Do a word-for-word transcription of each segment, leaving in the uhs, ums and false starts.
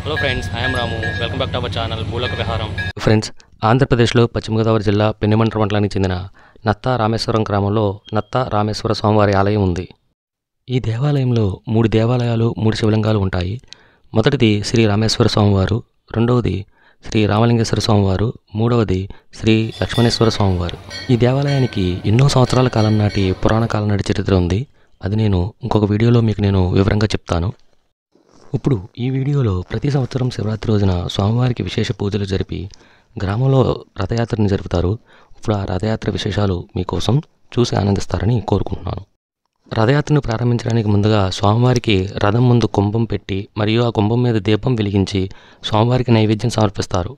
Hello friends, I'm Ramu. Welcome back to our channel Bhuloka Viharam. Friends, ఆంధ్రప్రదేశ్లో పశ్చిమ గోదావరి జిల్లా పెనుమంట్ర మండలానికి చెందిన నత్తా రామేశ్వరం గ్రామంలో నత్తా రామేశ్వర స్వామివారి ఆలయం ఉంది. ఈ దేవాలయంలో మూడు దేవాలయాలు, మూడు శివలింగాలు ఉంటాయి. మొదటిది శ్రీ రామేశ్వర స్వామివారు, రెండవది శ్రీ రామలింగేశ్వర స్వామివారు, మూడవది శ్రీ లక్ష్మణేశ్వర స్వామివారు. ఈ దేవాలయానికి ఎన్నో సంవత్సరాల కాలం నాటి పురాణ కాలం నాటి చరిత్ర ఉంది. అది నేను ఇంకొక వీడియోలో మీకు నేను వివరంగా చెప్తాను. ఇప్పుడు ఈ వీడియోలో ప్రతి సంవత్సరం శివరాత్రి రోజున స్వామివారికి విశేష పూజలు జరిపి గ్రామంలో రథయాత్రని జరుపుతారు. ఇప్పుడు ఆ రథయాత్ర విశేషాలు మీకోసం చూసి ఆనందిస్తారని కోరుకుంటున్నాను. రథయాత్రను ప్రారంభించడానికి ముందుగా స్వామివారికి రథం ముందు కుంభం పెట్టి మరియు ఆ కుంభం మీద దీపం వెలిగించి స్వామివారికి నైవేద్యం సమర్పిస్తారు.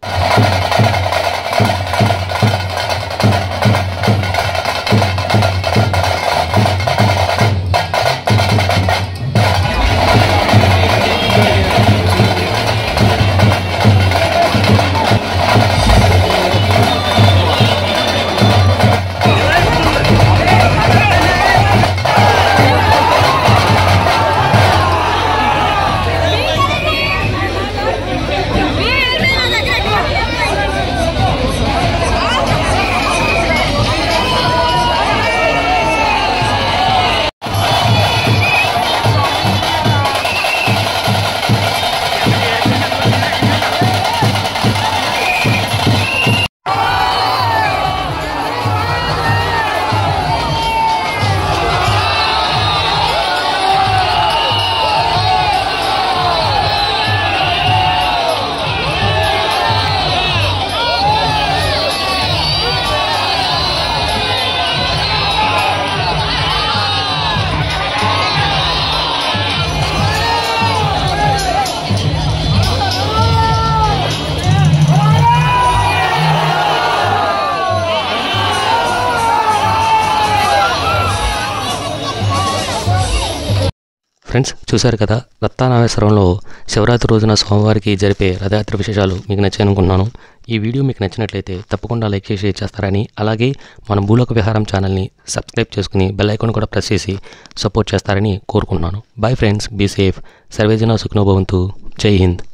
ఫ్రెండ్స్, చూశారు కదా, నత్తా రామేశ్వరంలో శివరాత్రి రోజున స్వామివారికి జరిపే రథయాత్ర విశేషాలు మీకు నచ్చాయి అనుకుంటున్నాను. ఈ వీడియో మీకు నచ్చినట్లయితే తప్పకుండా లైక్ చేసి షేర్ చేస్తారని, అలాగే మన భూలోక విహారం ఛానల్ని సబ్స్క్రైబ్ చేసుకుని బెల్ ఐకాన్ కూడా ప్రెస్ చేసి సపోర్ట్ చేస్తారని కోరుకుంటున్నాను. బాయ్ ఫ్రెండ్స్, బీ సేఫ్, సర్వేజన సుఖినో భవంతు. జై హింద్.